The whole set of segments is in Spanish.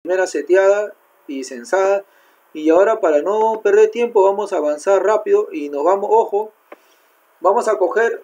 primera seteada y censada. Y ahora, para no perder tiempo, vamos a avanzar rápido y nos vamos, ojo, vamos a coger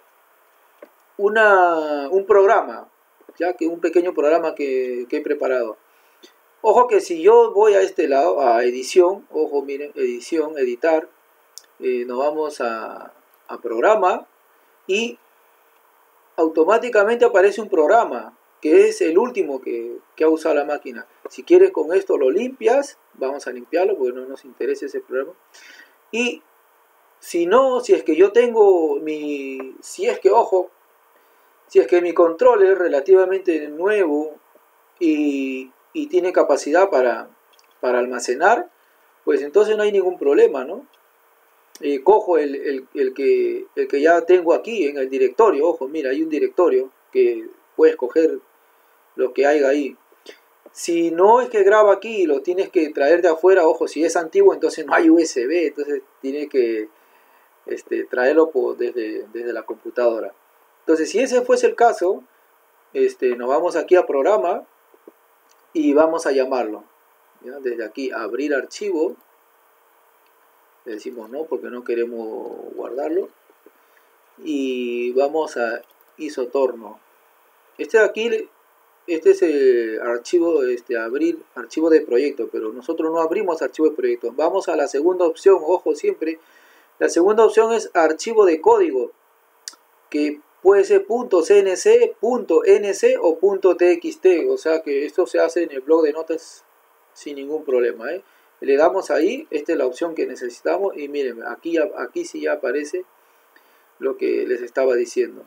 un programa, ya que un pequeño programa que he preparado. Ojo que si yo voy a este lado, a edición, ojo, miren, edición, editar, nos vamos a programa y automáticamente aparece un programa que es el último que ha usado la máquina. Si quieres con esto lo limpias, vamos a limpiarlo porque no nos interesa ese programa. Y si no, si es que yo tengo si es que, ojo, si es que mi control es relativamente nuevo y tiene capacidad para almacenar, pues entonces no hay ningún problema, ¿no? Cojo el que ya tengo aquí en el directorio. Ojo, mira, hay un directorio que puedes coger lo que haya ahí. Si no es que graba aquí y lo tienes que traer de afuera, ojo, si es antiguo entonces no hay USB, entonces tienes que traerlo desde la computadora. Entonces, si ese fuese el caso, nos vamos aquí a programa y vamos a llamarlo, ¿ya? Desde aquí, abrir archivo, le decimos no porque no queremos guardarlo, y vamos a isotorno. Este de aquí, este es el archivo, abrir archivo de proyecto, pero nosotros no abrimos archivo de proyecto. Vamos a la segunda opción, ojo siempre, la segunda opción es archivo de código, que puede ser .cnc, .nc o .txt, o sea que esto se hace en el blog de notas sin ningún problema, ¿eh? Le damos ahí, esta es la opción que necesitamos y miren, aquí sí ya aparece lo que les estaba diciendo.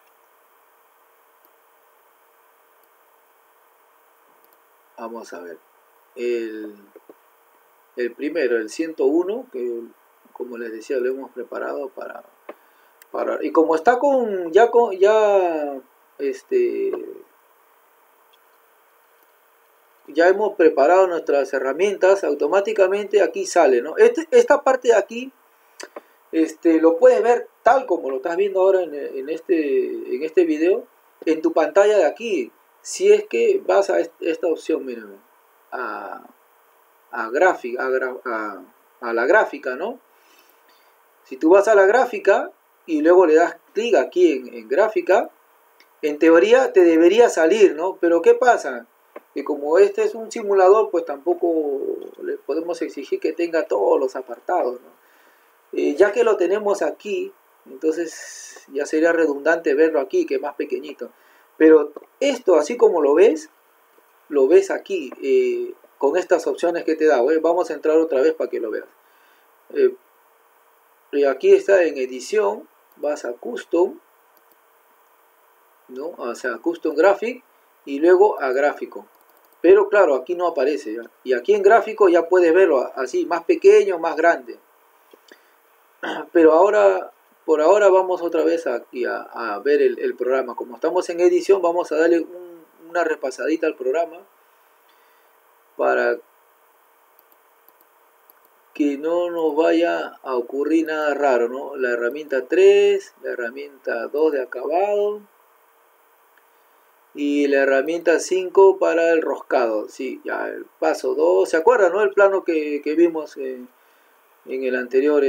Vamos a ver, el primero, el 101, que como les decía lo hemos preparado para y como está ya hemos preparado nuestras herramientas, automáticamente aquí sale, ¿no? Esta parte de aquí lo puedes ver tal como lo estás viendo ahora en este video, en tu pantalla de aquí. Si es que vas a esta opción, miren, a la gráfica, ¿no? Si tú vas a la gráfica y luego le das clic aquí en gráfica, en teoría te debería salir, ¿no? Pero ¿qué pasa? Que como este es un simulador, pues tampoco le podemos exigir que tenga todos los apartados, ¿no? Ya que lo tenemos aquí, entonces ya sería redundante verlo aquí, que es más pequeñito. Pero esto, así como lo ves aquí, con estas opciones que te da. Vamos a entrar otra vez para que lo veas. Y aquí está en edición, vas a custom, ¿no? O sea, custom graphic y luego a gráfico. Pero claro, aquí no aparece ya. Y aquí en gráfico ya puedes verlo así, más pequeño, más grande. Pero ahora, por ahora vamos otra vez aquí a ver el programa. Como estamos en edición, vamos a darle una repasadita al programa para que no nos vaya a ocurrir nada raro, ¿no? La herramienta 3, la herramienta 2 de acabado y la herramienta 5 para el roscado. Sí, ya el paso 2, ¿se acuerdan, no? El plano que vimos en el anterior,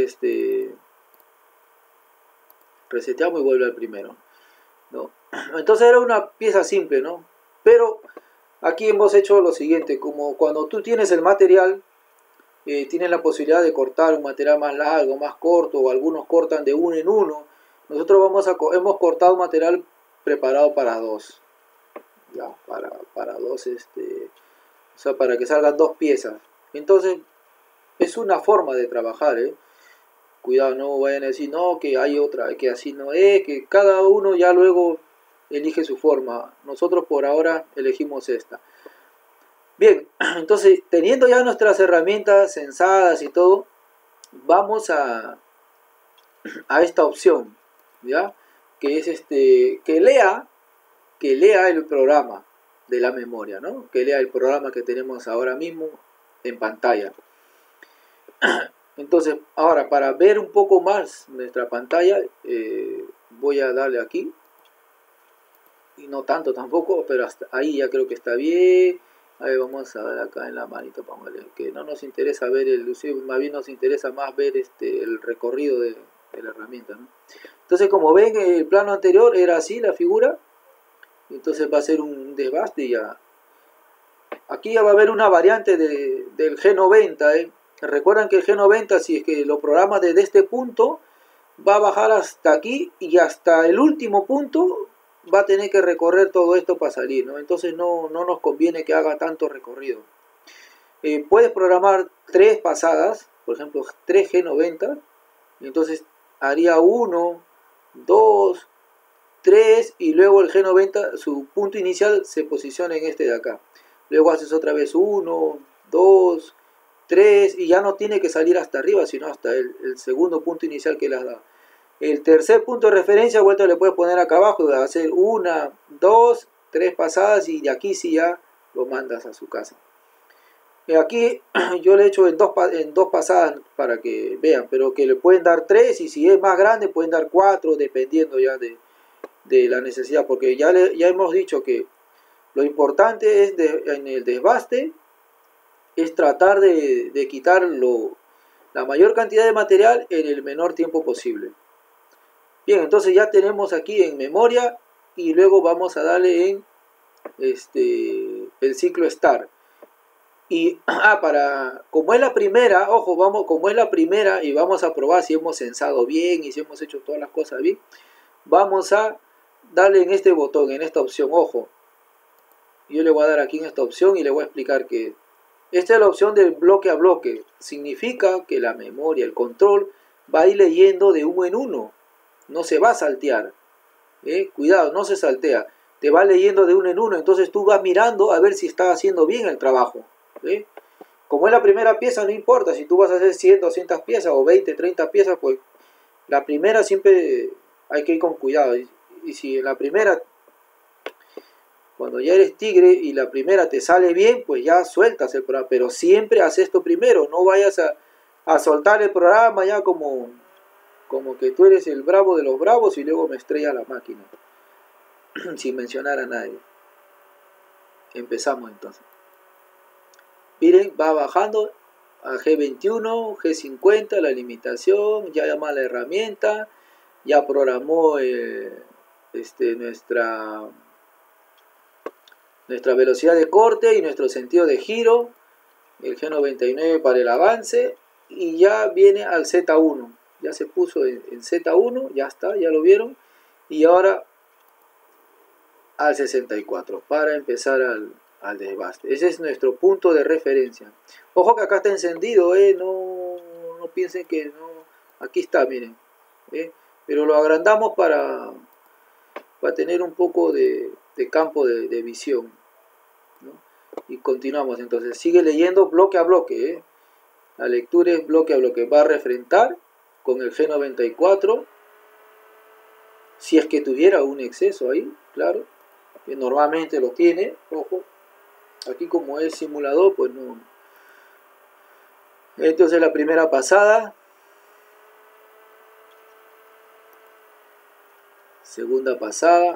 reseteamos y vuelve al primero, ¿no? Entonces era una pieza simple, ¿no? Pero aquí hemos hecho lo siguiente, como cuando tú tienes el material, tienes la posibilidad de cortar un material más largo, más corto, o algunos cortan de uno en uno. Nosotros hemos cortado material preparado para dos, ya, para dos, o sea, para que salgan dos piezas. Entonces es una forma de trabajar, ¿eh? Cuidado, no vayan a decir, no, que hay otra, que así no es, que cada uno ya luego elige su forma. Nosotros por ahora elegimos esta. Bien, entonces teniendo ya nuestras herramientas censadas y todo, vamos a esta opción, ¿ya? Que es que lea el programa de la memoria, ¿no? Que lea el programa que tenemos ahora mismo en pantalla. Entonces, ahora para ver un poco más nuestra pantalla, voy a darle aquí. Y no tanto tampoco, pero hasta ahí ya creo que está bien. Ahí vamos a ver acá en la manito, vamos a ver, que no nos interesa ver más bien nos interesa más ver el recorrido de la herramienta, ¿no? Entonces, como ven, el plano anterior era así la figura, entonces va a ser un desbaste y ya. Aquí ya va a haber una variante del G90, ¿eh? Recuerdan que el G90, si es que lo programas desde este punto, va a bajar hasta aquí y hasta el último punto va a tener que recorrer todo esto para salir, ¿no? Entonces no nos conviene que haga tanto recorrido. Puedes programar 3 pasadas, por ejemplo 3 G90, entonces haría 1, 2, 3 y luego el G90, su punto inicial se posiciona en este de acá. Luego haces otra vez 1, 2, 3 y ya no tiene que salir hasta arriba, sino hasta el segundo punto inicial que le has dado. El tercer punto de referencia, vuelta le puedes poner acá abajo, hacer 1, 2, 3 pasadas y de aquí sí ya lo mandas a su casa. Aquí yo le he hecho en dos pasadas para que vean, pero que le pueden dar 3 y si es más grande pueden dar 4 dependiendo ya de la necesidad, porque ya hemos dicho que lo importante es en el desbaste es tratar de quitar la mayor cantidad de material en el menor tiempo posible. Bien, entonces ya tenemos aquí en memoria y luego vamos a darle en el ciclo start. Y como es la primera, ojo, como es la primera y vamos a probar si hemos censado bien y si hemos hecho todas las cosas bien, vamos a darle en este botón, en esta opción, ojo. Yo le voy a dar aquí en esta opción y le voy a explicar que esta es la opción del bloque a bloque. Significa que la memoria, el control, va a ir leyendo de uno en uno. No se va a saltear. Cuidado, no se saltea. Te va leyendo de uno en uno. Entonces tú vas mirando a ver si está haciendo bien el trabajo. Como es la primera pieza, no importa. Si tú vas a hacer 100, 200 piezas o 20, 30 piezas, pues la primera siempre hay que ir con cuidado. Y si en la primera, cuando ya eres tigre y la primera te sale bien, pues ya sueltas el programa. Pero siempre haz esto primero. No vayas a soltar el programa ya como que tú eres el bravo de los bravos y luego me estrella la máquina. Sin mencionar a nadie. Empezamos entonces. Miren, va bajando a G21, G50, la limitación, ya llama la herramienta, ya programó nuestra velocidad de corte y nuestro sentido de giro, el G99 para el avance, y ya viene al Z1, ya se puso en Z1, ya está, ya lo vieron, y ahora al 64 para empezar al desbaste. Ese es nuestro punto de referencia. Ojo que acá está encendido, no piensen que no. Aquí está, miren. Pero lo agrandamos para tener un poco de campo de visión, ¿no? Y continuamos entonces. Sigue leyendo bloque a bloque. La lectura es bloque a bloque. Va a refrentar con el G94. Si es que tuviera un exceso ahí, claro. Que normalmente lo tiene, ojo. Aquí como es simulador, pues no. Entonces la primera pasada. Segunda pasada.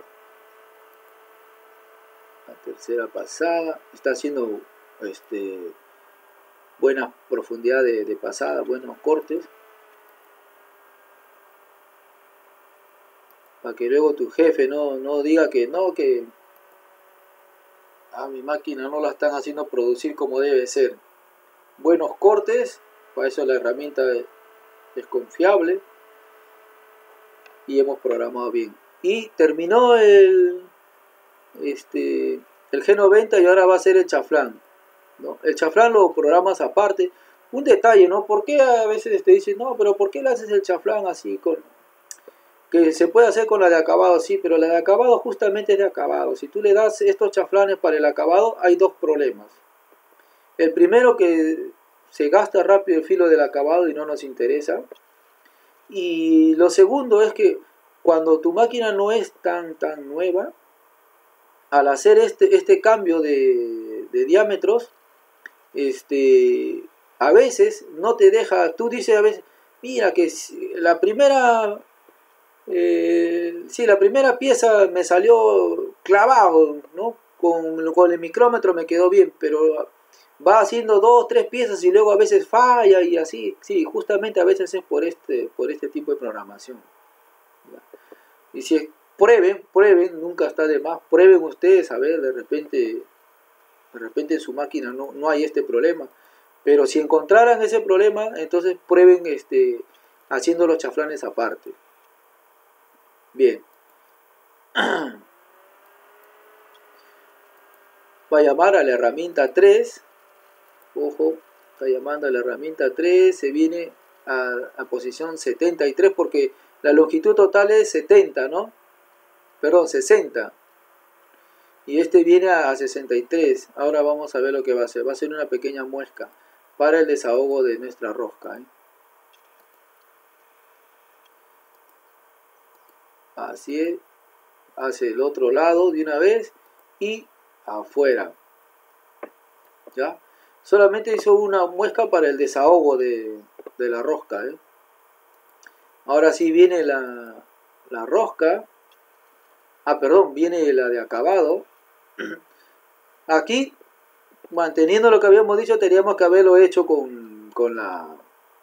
La tercera pasada. Está haciendo buena profundidad de pasada, buenos cortes. Para que luego tu jefe no diga que no, que a mi máquina no la están haciendo producir como debe ser. Buenos cortes, para eso la herramienta es confiable y hemos programado bien. Y terminó el G90 y ahora va a ser el chaflán, ¿no? El chaflán lo programas aparte. Un detalle, ¿no? ¿Por qué a veces te dicen, no, pero ¿por qué le haces el chaflán así que se puede hacer con la de acabado? Sí, pero la de acabado justamente es de acabado. Si tú le das estos chaflanes para el acabado, hay dos problemas. El primero, que se gasta rápido el filo del acabado y no nos interesa. Y lo segundo es que cuando tu máquina no es tan nueva, al hacer este cambio de diámetros, a veces no te deja. Tú dices a veces, mira que la primera la primera pieza me salió clavado, ¿no? con el micrómetro me quedó bien, pero va haciendo 2, 3 piezas y luego a veces falla y así. Sí, justamente a veces es por este tipo de programación. Y si es, prueben, nunca está de más, prueben ustedes, a ver, de repente en su máquina no hay este problema. Pero si encontraran ese problema, entonces prueben haciendo los chaflanes aparte. Bien. Va a llamar a la herramienta 3. Ojo, está llamando a la herramienta 3. Se viene a posición 73 porque la longitud total es 70, ¿no? Perdón, 60. Y este viene a 63. Ahora vamos a ver lo que va a hacer. Va a ser una pequeña muesca para el desahogo de nuestra rosca, ¿eh? Así es. Hace el otro lado de una vez y afuera. ¿Ya? Solamente hizo una muesca para el desahogo de la rosca, ¿eh? Ahora sí viene la rosca. Perdón, viene la de acabado. Aquí, manteniendo lo que habíamos dicho, teníamos que haberlo hecho con la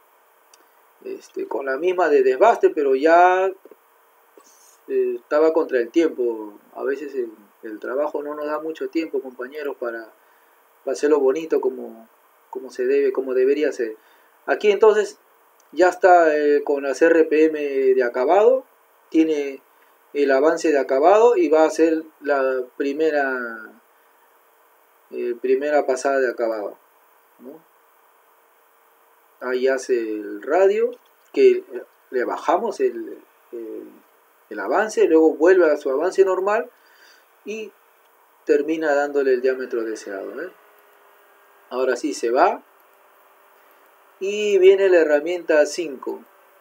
misma de desbaste, pero ya estaba contra el tiempo. A veces el trabajo no nos da mucho tiempo, compañeros, para hacerlo bonito como se debe, como debería ser. Aquí entonces ya está con las RPM de acabado, tiene el avance de acabado y va a ser la primera pasada de acabado, ¿no? Ahí hace el radio, que le bajamos el avance, luego vuelve a su avance normal y termina dándole el diámetro deseado, ¿eh? Ahora sí se va y viene la herramienta 5.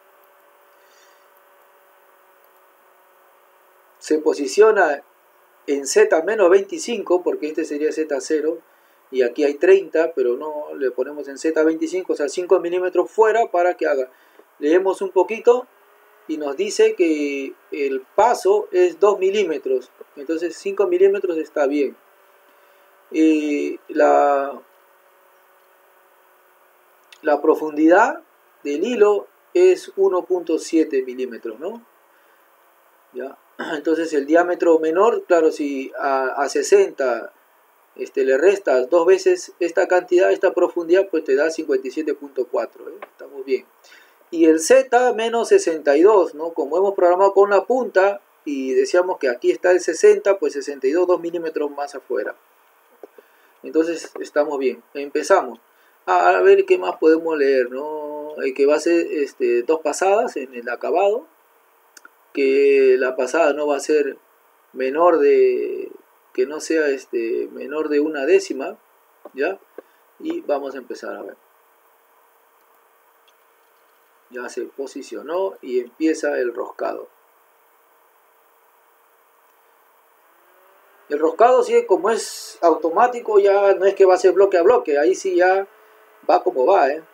Se posiciona en Z-25 porque este sería Z0 y aquí hay 30, pero no le ponemos en Z25, o sea 5 milímetros fuera para que haga. Leemos un poquito y nos dice que el paso es 2 milímetros, entonces 5 milímetros está bien. La profundidad del hilo es 1.7 milímetros, ¿no? ¿Ya? Entonces el diámetro menor, claro, si a 60 le restas 2 veces esta cantidad, esta profundidad, pues te da 57.4, ¿eh? Estamos bien. Y el Z menos 62, ¿no? Como hemos programado con la punta y decíamos que aquí está el 60, pues 62, 2 milímetros más afuera. Entonces estamos bien. Empezamos. A ver qué más podemos leer, ¿no? Que va a ser 2 pasadas en el acabado, que la pasada no va a ser menor de, que no sea menor de una décima, ¿ya? Y vamos a empezar a ver. Ya se posicionó y empieza el roscado. El roscado, sí, como es automático, ya no es que va a ser bloque a bloque, ahí sí ya va como va, ¿eh?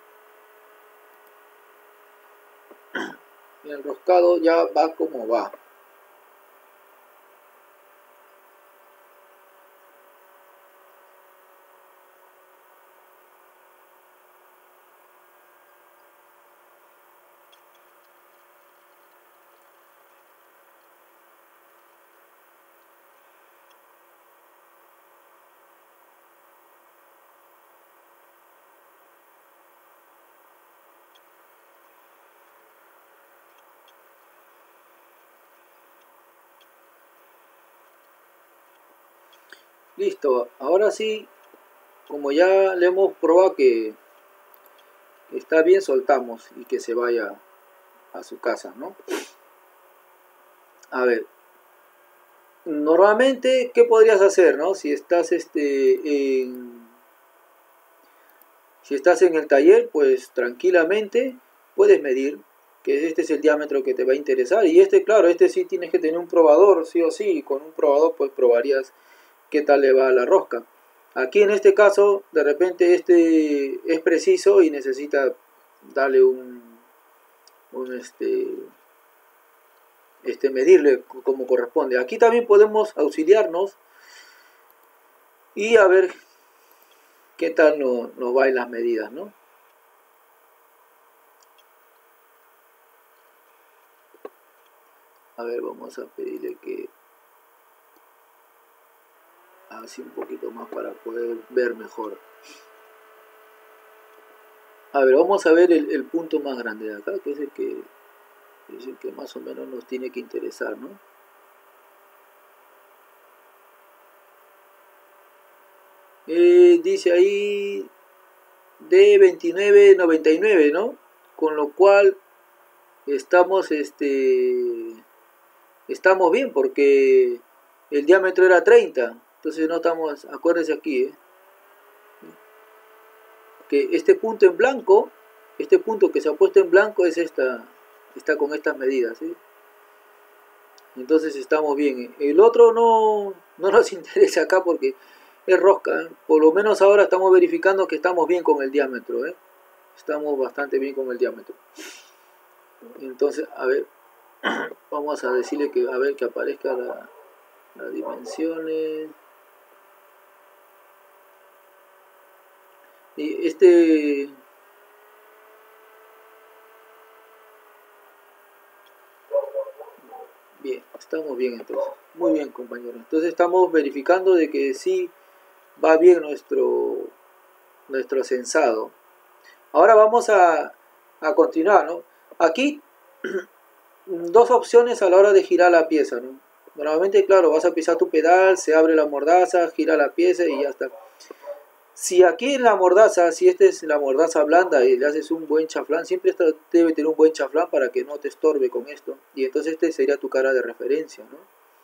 El roscado ya va como va. Listo, ahora sí, como ya le hemos probado que está bien, soltamos y que se vaya a su casa, ¿no? A ver, normalmente, ¿qué podrías hacer, no? Si estás si estás en el taller, pues tranquilamente puedes medir que este es el diámetro que te va a interesar. Y claro, sí tienes que tener un probador, sí o sí, y con un probador pues probarías qué tal le va a la rosca. Aquí en este caso, de repente es preciso y necesita darle medirle como corresponde. Aquí también podemos auxiliarnos y a ver qué tal nos va en las medidas, ¿no? A ver, vamos a pedirle que así un poquito más para poder ver mejor. A ver, vamos a ver el punto más grande de acá, que es el que más o menos nos tiene que interesar, ¿no? Dice ahí de 29.99, ¿no? Con lo cual estamos estamos bien porque el diámetro era 30, entonces no estamos, acuérdense aquí, que este punto en blanco, este punto que se ha puesto en blanco es está con estas medidas, ¿sí? Entonces estamos bien. El otro no nos interesa acá porque es rosca, ¿eh? Por lo menos ahora estamos verificando que estamos bien con el diámetro, ¿eh? Estamos bastante bien con el diámetro. Entonces, a ver, vamos a decirle que, a ver, que aparezca las dimensiones. Y bien, estamos bien entonces. Muy bien, compañeros. Entonces estamos verificando de que sí va bien nuestro censado. Ahora vamos a continuar, ¿no? Aquí dos opciones a la hora de girar la pieza, ¿no? Normalmente, claro, vas a pisar tu pedal, se abre la mordaza, gira la pieza y ya está. Si aquí en la mordaza, si esta es la mordaza blanda y le haces un buen chaflán, siempre esto debe tener un buen chaflán para que no te estorbe con esto. Y entonces este sería tu cara de referencia, ¿no?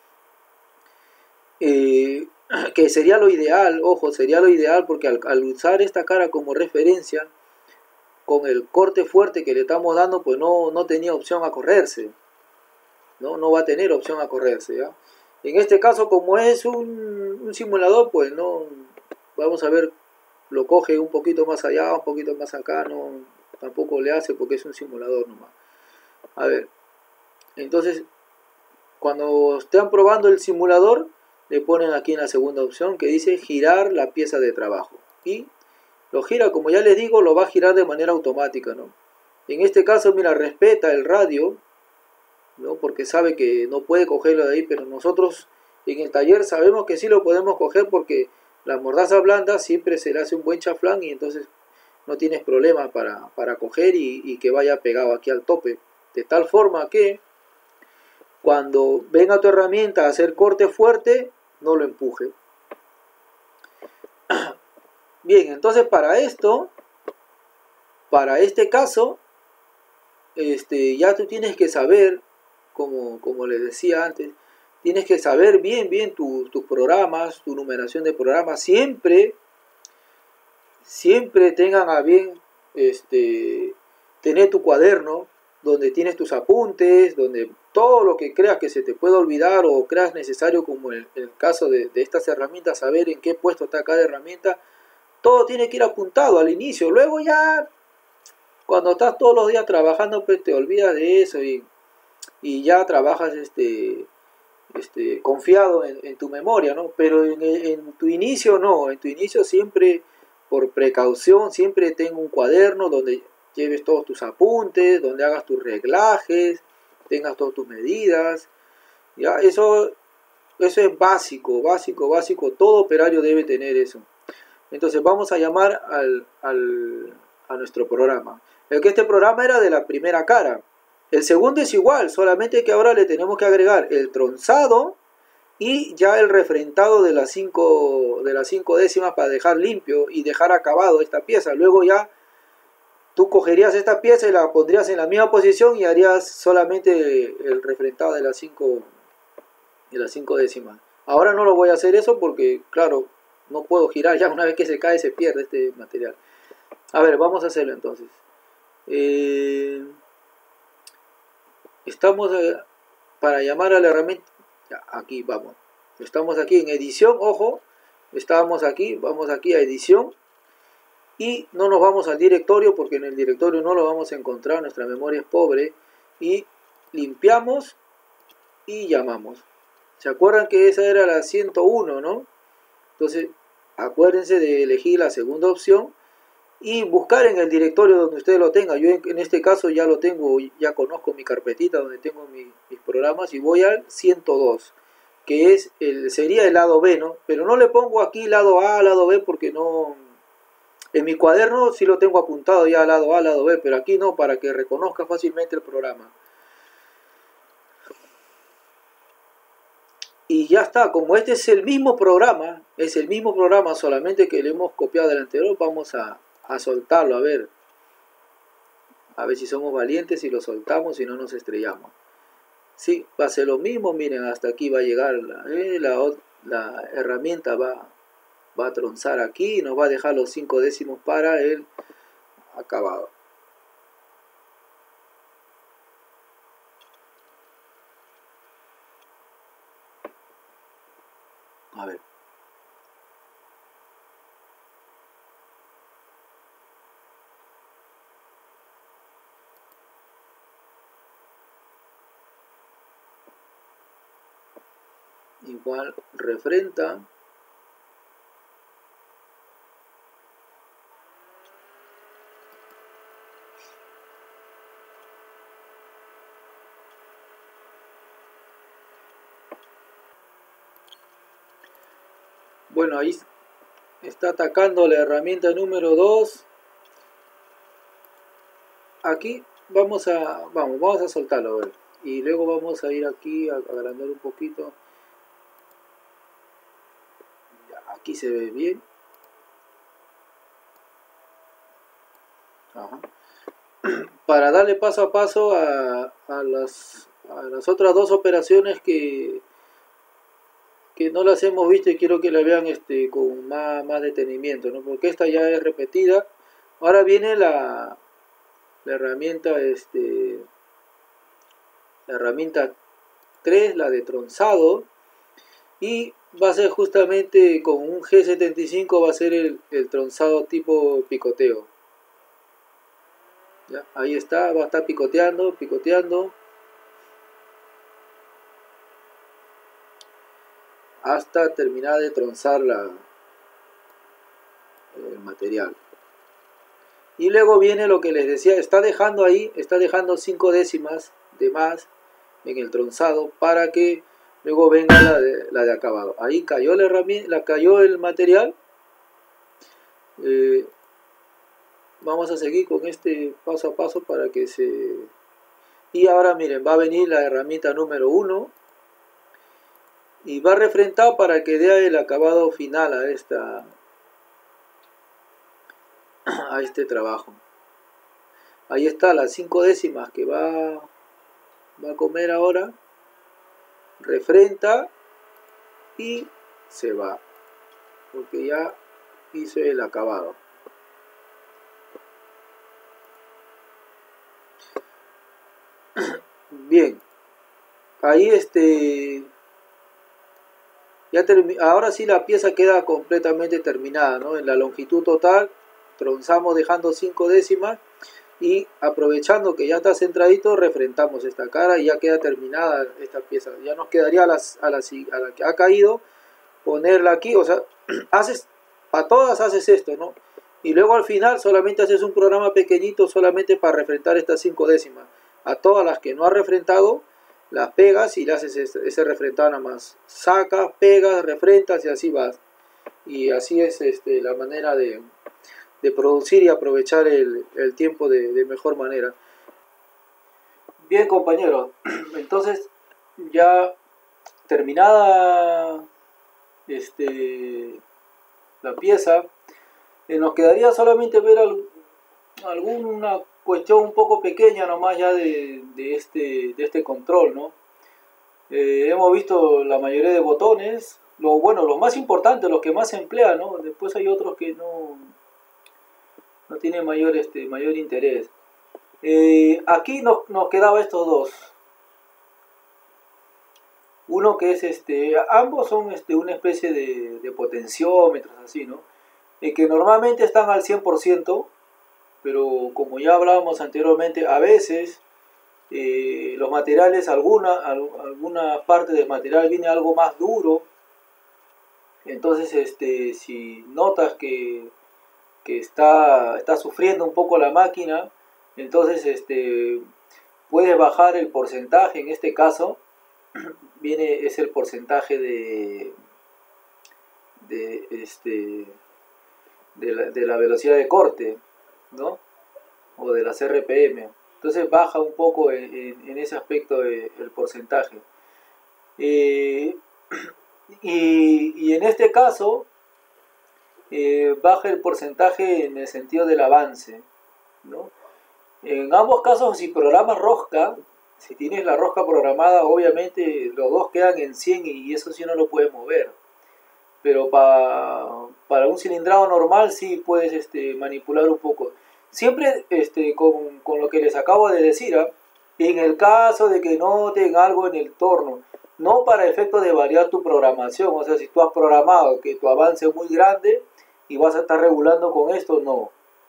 Que sería lo ideal, ojo, sería lo ideal porque al usar esta cara como referencia, con el corte fuerte que le estamos dando, pues no tenía opción a correrse. No va a tener opción a correrse, ¿ya? En este caso, como es un simulador, pues no, vamos a ver, lo coge un poquito más allá, un poquito más acá, no, tampoco le hace porque es un simulador nomás. A ver, entonces, cuando estén probando el simulador, le ponen aquí en la segunda opción que dice girar la pieza de trabajo. Y lo gira, como ya les digo, lo va a girar de manera automática, ¿no? En este caso, mira, respeta el radio, ¿no? Porque sabe que no puede cogerlo de ahí, pero nosotros en el taller sabemos que sí lo podemos coger porque la mordaza blanda siempre se le hace un buen chaflán y entonces no tienes problema para coger y que vaya pegado aquí al tope. De tal forma que cuando venga tu herramienta a hacer corte fuerte, no lo empuje. Bien, entonces para este caso, ya tú tienes que saber, como les decía antes, tienes que saber bien tus programas, tu numeración de programas, siempre tengan a bien tener tu cuaderno donde tienes tus apuntes, donde todo lo que creas que se te pueda olvidar o creas necesario, como en el caso de estas herramientas, saber en qué puesto está cada herramienta, todo tiene que ir apuntado al inicio. Luego ya, cuando estás todos los días trabajando, pues te olvidas de eso y ya trabajas confiado en tu memoria, ¿no? Pero en tu inicio no, en tu inicio siempre, por precaución, siempre ten un cuaderno donde lleves todos tus apuntes, donde hagas tus reglajes, tengas todas tus medidas, ¿ya? Eso es básico, todo operario debe tener eso. Entonces vamos a llamar a nuestro programa. Este programa era de la primera cara. El segundo es igual, solamente que ahora le tenemos que agregar el tronzado y ya el refrentado de las 5 décimas para dejar limpio y dejar acabado esta pieza. Luego ya tú cogerías esta pieza y la pondrías en la misma posición y harías solamente el refrentado de las 5 décimas. Ahora no lo voy a hacer eso porque, claro, no puedo girar, ya una vez que se cae se pierde este material. A ver, vamos a hacerlo entonces. Estamos para llamar a la herramienta. Ya, aquí vamos. Estamos aquí en edición, ojo. Estábamos aquí, vamos aquí a edición. Y no nos vamos al directorio porque en el directorio no lo vamos a encontrar, nuestra memoria es pobre. Y limpiamos y llamamos. ¿Se acuerdan que esa era la 101, no? Entonces acuérdense de elegir la segunda opción y buscar en el directorio donde usted lo tenga. Yo en este caso ya lo tengo, ya conozco mi carpetita donde tengo mis programas y voy al 102, que sería el lado B, ¿no? Pero no le pongo aquí lado A, lado B, porque no... En mi cuaderno sí lo tengo apuntado ya lado A, lado B, pero aquí no, para que reconozca fácilmente el programa. Y ya está, como este es el mismo programa, solamente que le hemos copiado del anterior, vamos a soltarlo, a ver si somos valientes y lo soltamos y no nos estrellamos. Sí, va a ser lo mismo, miren, hasta aquí va a llegar la herramienta, va a tronzar aquí y nos va a dejar los 5 décimos para el acabado. A ver. Igual refrenta. Bueno, ahí está atacando la herramienta número 2. Aquí vamos a soltarlo, a ver. Y luego vamos a ir aquí a agrandar un poquito. Ya, aquí se ve bien. Ajá. Para darle paso a paso a las otras dos operaciones que no las hemos visto y quiero que la vean con más detenimiento, ¿no? Porque esta ya es repetida. Ahora viene la herramienta la herramienta 3, la de tronzado, y va a ser justamente con un G75, va a ser el tronzado tipo picoteo. ¿Ya? Ahí está, va a estar picoteando hasta terminar de tronzar el material. Y luego viene lo que les decía, está dejando 5 décimas de más en el tronzado para que luego venga la de acabado. Ahí cayó la herramienta, cayó el material. Vamos a seguir con este paso a paso para que se... Y ahora miren, va a venir la herramienta número 1 y va a refrentar para que dé el acabado final a este trabajo. Ahí está las 5 décimas que va a comer ahora, refrenta y se va, porque ya hizo el acabado. Bien, ahí ahora sí la pieza queda completamente terminada, ¿no? En la longitud total tronzamos dejando 5 décimas y aprovechando que ya está centradito refrentamos esta cara y ya queda terminada esta pieza. Ya nos quedaría a la que ha caído ponerla aquí, o sea, a todas haces esto, ¿no? Y luego al final solamente haces un programa pequeñito solamente para refrentar estas 5 décimas. A todas las que no has refrentado las pegas y le haces ese refrentado nada más. Sacas, pegas, refrentas y así vas. Y así es la manera de producir y aprovechar el tiempo de mejor manera. Bien, compañeros, entonces ya terminada la pieza, nos quedaría solamente ver alguna cuestión un poco pequeña nomás ya de este control, ¿no? Hemos visto la mayoría de botones, los más importantes, los que más se emplean, ¿no? Después hay otros que no tienen mayor interés. Aquí nos quedaba estos dos. Uno que es ambos son una especie de potenciómetros, así, ¿no? Que normalmente están al 100%, pero como ya hablábamos anteriormente, a veces los materiales, alguna parte del material viene algo más duro Entonces, si notas que está sufriendo un poco la máquina, entonces puedes bajar el porcentaje. En este caso es el porcentaje de, este, de la velocidad de corte, ¿no? O de las RPM. Entonces baja un poco en ese aspecto el porcentaje. Eh, y en este caso baja el porcentaje en el sentido del avance, ¿no? En ambos casos, si programas rosca, si tienes la rosca programada, obviamente los dos quedan en 100 y eso sí no lo puedes mover. Pero para un cilindrado normal sí puedes manipular un poco. Siempre con lo que les acabo de decir, ¿eh? En el caso de que noten algo en el torno, no para efectos de variar tu programación, o sea, si tú has programado que tu avance es muy grande y vas a estar regulando con esto, no.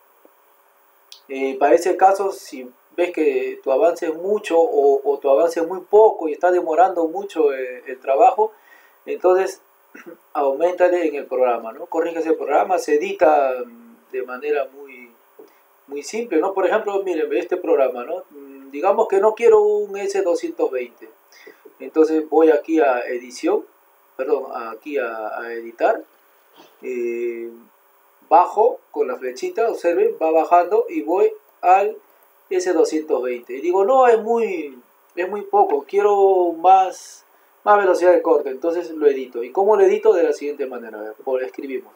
Para ese caso, si ves que tu avance es mucho o tu avance es muy poco y está demorando mucho el trabajo, entonces aumentale en el programa, ¿no? Corriges el programa, se edita de manera muy simple, ¿no? Por ejemplo, miren, este programa, ¿no? Digamos que no quiero un S220, entonces voy aquí a edición, perdón, aquí a editar, eh, bajo con la flechita, observen, va bajando y voy al S220 y digo, no, es muy poco, quiero más velocidad de corte, entonces lo edito. ¿Y cómo lo edito? De la siguiente manera, escribimos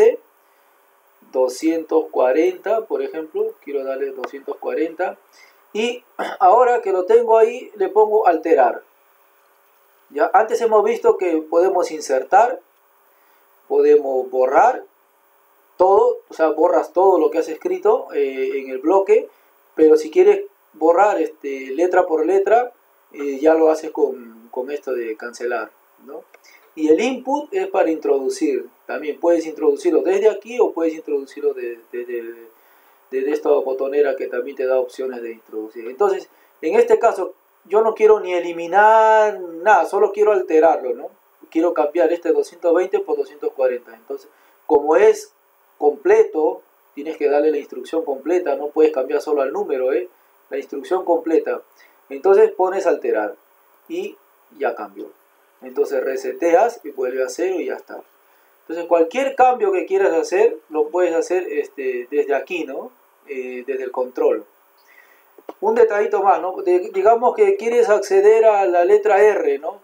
S240, por ejemplo, quiero darle 240 y ahora que lo tengo ahí le pongo alterar. ¿Ya? Antes hemos visto que podemos insertar, podemos borrar todo, o sea, borras todo lo que has escrito en el bloque, pero si quieres borrar letra por letra, ya lo haces con esto de cancelar, ¿no? Y el input es para introducir, también puedes introducirlo desde aquí o puedes introducirlo desde esta botonera que también te da opciones de introducir. Entonces, en este caso, yo no quiero ni eliminar nada, solo quiero alterarlo, ¿no? Quiero cambiar este 220 por 240. Entonces, como es completo, tienes que darle la instrucción completa, no puedes cambiar solo al número, la instrucción completa. Entonces pones alterar y ya cambió. Entonces reseteas y vuelve a cero y ya está. Entonces cualquier cambio que quieras hacer, lo puedes hacer desde aquí, ¿no? Desde el control. Un detallito más, ¿no? Digamos que quieres acceder a la letra R, ¿no?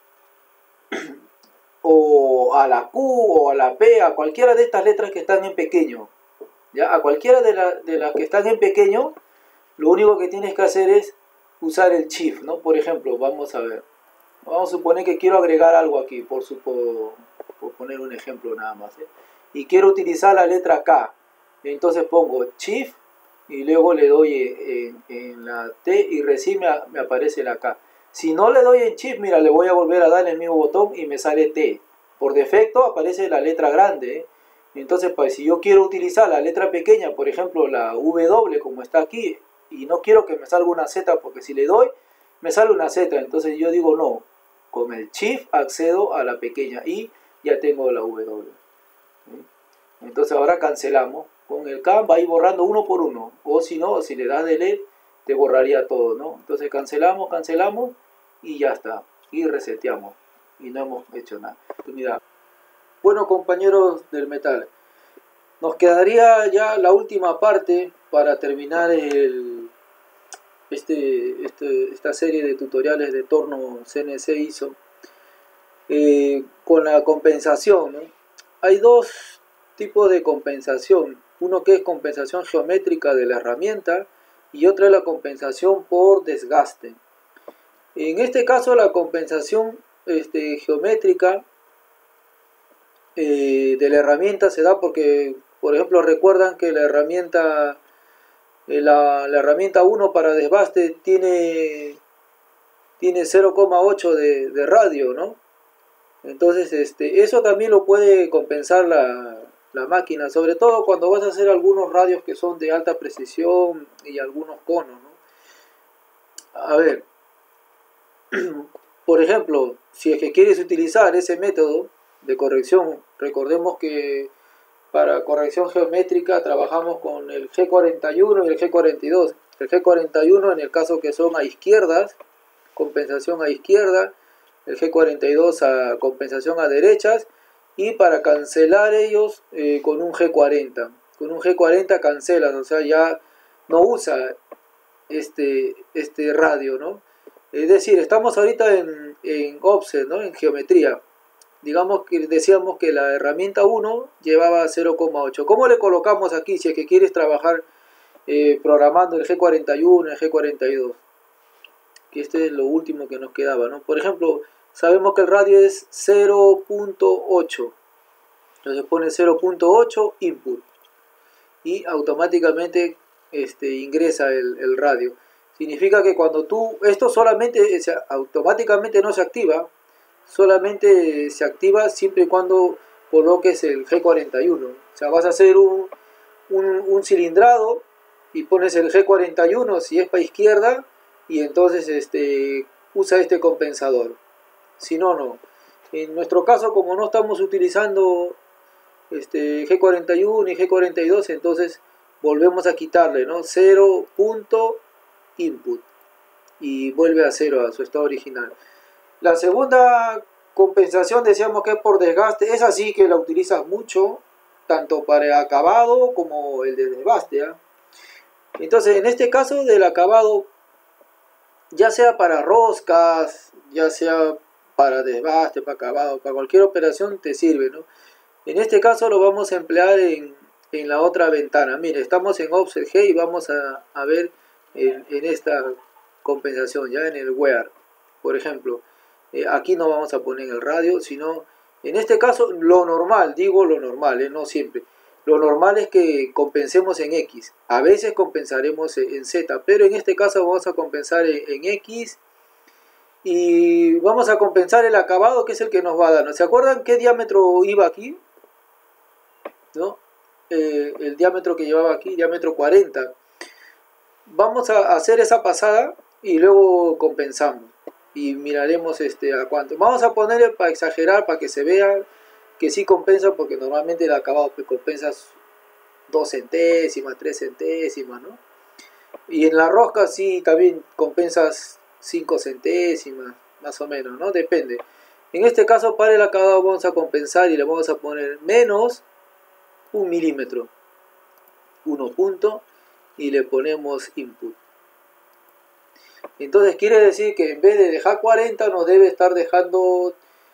O a la Q o a la P, a cualquiera de estas letras que están en pequeño. ¿Ya? A cualquiera de las que están en pequeño, lo único que tienes que hacer es usar el shift, ¿no? Por ejemplo, vamos a ver. Vamos a suponer que quiero agregar algo aquí, por poner un ejemplo nada más. Y quiero utilizar la letra K. Entonces pongo shift y luego le doy en la T y recién me aparece la K. Si no le doy en shift, mira, le voy a volver a dar el mismo botón y me sale T. Por defecto aparece la letra grande. Entonces, pues, si yo quiero utilizar la letra pequeña, por ejemplo la W como está aquí, y no quiero que me salga una Z, porque si le doy, me sale una Z. Entonces yo digo no, con el shift accedo a la pequeña y ya tengo la W. Entonces ahora cancelamos. Con el K va a ir borrando uno por uno. O si no, si le das delete, te borraría todo, ¿no? Entonces cancelamos y ya está. Y reseteamos. Y no hemos hecho nada. Mira. Bueno, compañeros del metal, nos quedaría ya la última parte para terminar esta serie de tutoriales de torno CNC ISO con la compensación, ¿no? Hay dos tipos de compensación, uno que es compensación geométrica de la herramienta y otra es la compensación por desgaste. En este caso la compensación geométrica de la herramienta se da porque, por ejemplo, recuerdan que la herramienta herramienta 1 para desbaste tiene 0,8 de radio, ¿no? Entonces eso también lo puede compensar la máquina, sobre todo cuando vas a hacer algunos radios que son de alta precisión y algunos conos, ¿no? A ver, por ejemplo, si es que quieres utilizar ese método, de corrección. Recordemos que para corrección geométrica trabajamos con el G41 y el G42. El G41 en el caso que son a izquierdas, compensación a izquierda, el G42 a compensación a derechas, y para cancelar ellos con un G40. Con un G40 cancelas, o sea, ya no usa este radio, ¿no? Es decir, estamos ahorita en offset, ¿no? En geometría. Digamos que decíamos que la herramienta 1 llevaba 0,8. ¿Cómo le colocamos aquí si es que quieres trabajar programando el G41, el G42? Que este es lo último que nos quedaba, ¿no? Por ejemplo, sabemos que el radio es 0.8. Entonces pone 0.8 input y automáticamente ingresa el radio. Significa que cuando tú, esto solamente, o sea, automáticamente no se activa, solamente se activa siempre y cuando coloques el G41. O sea, vas a hacer un cilindrado y pones el G41 si es para izquierda, y entonces usa este compensador. Si no, no. En nuestro caso, como no estamos utilizando G41 y G42, entonces volvemos a quitarle, ¿no? 0. Input y vuelve a 0, a su estado original. La segunda compensación decíamos que es por desgaste. Es así que la utilizas mucho, tanto para el acabado como el de desgaste, ¿eh? Entonces, en este caso del acabado, ya sea para roscas, ya sea para desgaste, para acabado, para cualquier operación te sirve, ¿no? En este caso lo vamos a emplear en la otra ventana. Mire, estamos en Offset G y vamos a ver en esta compensación, ya en el Wear. Por ejemplo, aquí no vamos a poner el radio, sino en este caso lo normal, digo lo normal, no siempre. Lo normal es que compensemos en X. A veces compensaremos en Z, pero en este caso vamos a compensar en X. Y vamos a compensar el acabado, que es el que nos va a dar, ¿no? ¿Se acuerdan qué diámetro iba aquí? ¿No? El diámetro que llevaba aquí, diámetro 40. Vamos a hacer esa pasada y luego compensamos. Y miraremos a cuánto. Vamos a ponerle para exagerar, para que se vea que sí compensa, porque normalmente el acabado compensa 2 centésimas, 3 centésimas, ¿no? Y en la rosca sí también compensas 5 centésimas, más o menos, ¿no? Depende. En este caso, para el acabado vamos a compensar y le vamos a poner menos 1 milímetro. 1 punto y le ponemos input. Entonces quiere decir que en vez de dejar 40 nos debe estar dejando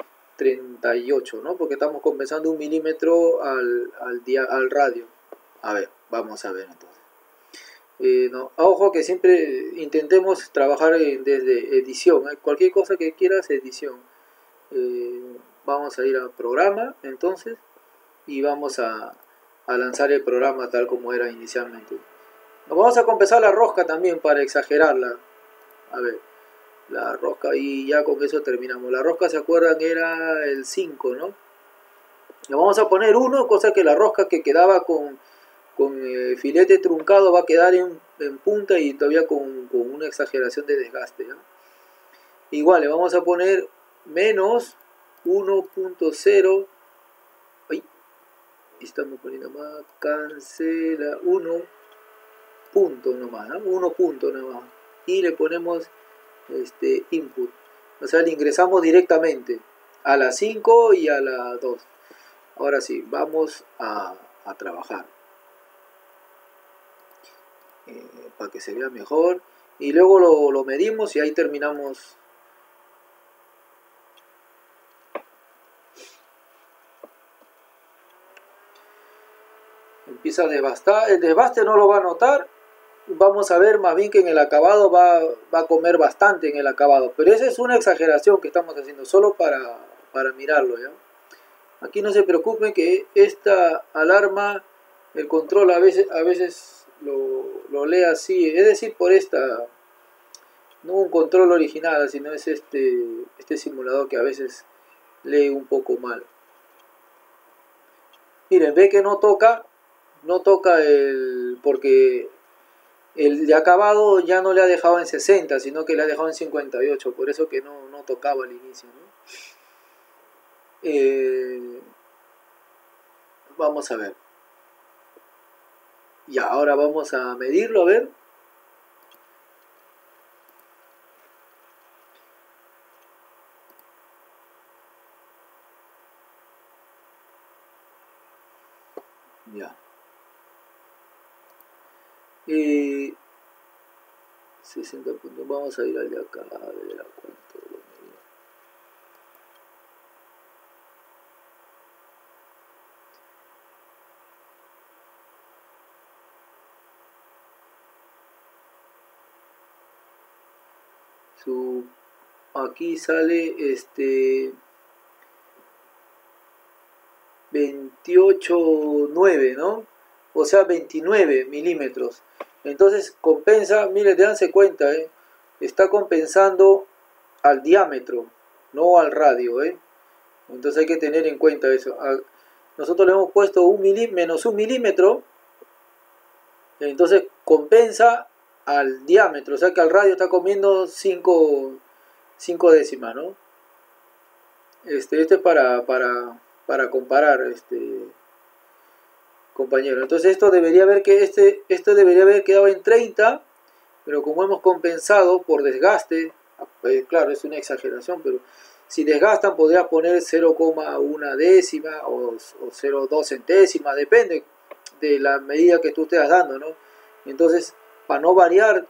38, ¿no? Porque estamos compensando 1 milímetro al radio. A ver, vamos a ver entonces. No, ojo que siempre intentemos trabajar desde edición, ¿eh? Cualquier cosa que quieras, edición. Vamos a ir a programa entonces y vamos a lanzar el programa tal como era inicialmente. Vamos a compensar la rosca también para exagerarla. A ver, la rosca, y ya con eso terminamos. La rosca, ¿se acuerdan? Era el 5, ¿no? Le vamos a poner 1, cosa que la rosca que quedaba con filete truncado va a quedar en punta y todavía con una exageración de desgaste, ¿no? Igual le vamos a poner menos 1.0. Ahí estamos poniendo más, cancela 1 punto nomás, ¿no? 1 punto nomás, y le ponemos input, o sea, le ingresamos directamente a la 5 y a la 2. Ahora sí, vamos a trabajar para que se vea mejor, y luego lo medimos y ahí terminamos. Empieza a desbastar. El desbaste no lo va a notar. Vamos a ver más bien que en el acabado va a comer bastante en el acabado, pero esa es una exageración que estamos haciendo solo para mirarlo, ¿ya? Aquí no se preocupen que esta alarma, el control a veces lo lee así, es decir, por esta, no un control original, sino es este simulador que a veces lee un poco mal. Miren, ve que no toca porque el de acabado ya no le ha dejado en 60, sino que le ha dejado en 58, por eso que no tocaba al inicio, ¿no? Vamos a ver. Ya, ahora vamos a medirlo, a ver. Ya. 60 puntos. Vamos a ir al de acá, a ver a cuánto lo medí. Aquí sale 28,9, ¿no? O sea, 29 milímetros. Entonces compensa, mire, dense cuenta, está compensando al diámetro, no al radio, Entonces hay que tener en cuenta eso. Nosotros le hemos puesto menos un milímetro, entonces compensa al diámetro, o sea que al radio está comiendo 5 décimas, ¿no? Este es para comparar, compañero. Entonces esto debería haber quedado en 30, pero como hemos compensado por desgaste, claro, es una exageración, pero si desgastan podría poner 0,1 décima o 0,2 centésimas, depende de la medida que tú estés dando, ¿no? Entonces, para no variar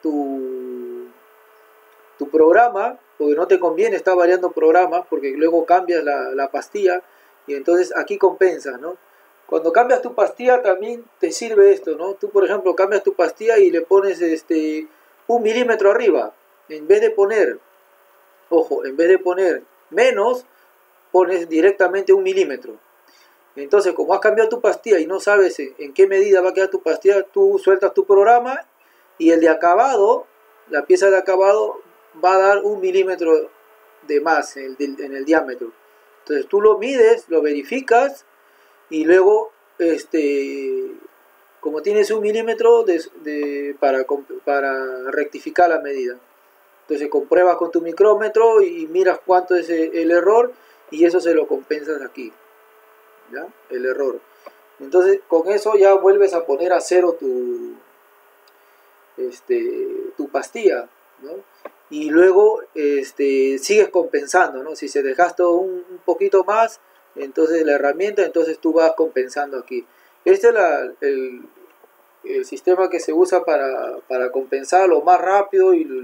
tu programa, porque no te conviene estar variando programas, porque luego cambias la pastilla, y entonces aquí compensas, ¿no? Cuando cambias tu pastilla también te sirve esto, ¿no? Tú, por ejemplo, cambias tu pastilla y le pones 1 milímetro arriba, en vez de poner, ojo, en vez de poner menos, pones directamente 1 milímetro. Entonces, como has cambiado tu pastilla y no sabes en qué medida va a quedar tu pastilla, tú sueltas tu programa y el de acabado, la pieza de acabado, va a dar 1 milímetro de más en el diámetro. Entonces tú lo mides, lo verificas y luego, como tienes 1 milímetro para rectificar la medida. Entonces compruebas con tu micrómetro y miras cuánto es el error y eso se lo compensas aquí, ¿ya? El error. Entonces con eso ya vuelves a poner a cero tu pastilla, ¿no? Y luego sigues compensando, ¿no? Si se desgasta un poquito más, entonces la herramienta, entonces tú vas compensando aquí. Este es el sistema que se usa para compensar lo más rápido y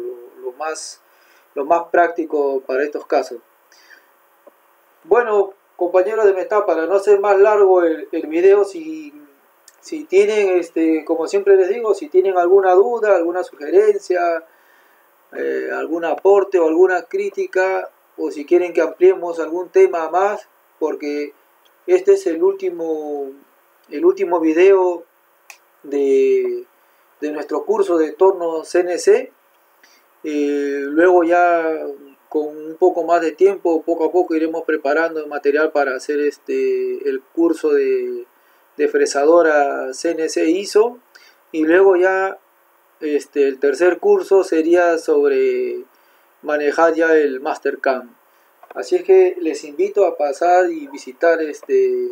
lo más práctico para estos casos. Bueno, compañeros de Meta, para no hacer más largo el video, si tienen, como siempre les digo, si tienen alguna duda, alguna sugerencia, algún aporte o alguna crítica, o si quieren que ampliemos algún tema más, porque este es el último video de nuestro curso de torno CNC. Luego ya con un poco más de tiempo, poco a poco iremos preparando material para hacer el curso de fresadora CNC ISO, y luego ya el tercer curso sería sobre manejar ya el Mastercam. Así es que les invito a pasar y visitar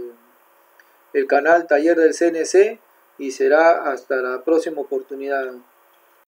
el canal Taller del CNC, y será hasta la próxima oportunidad.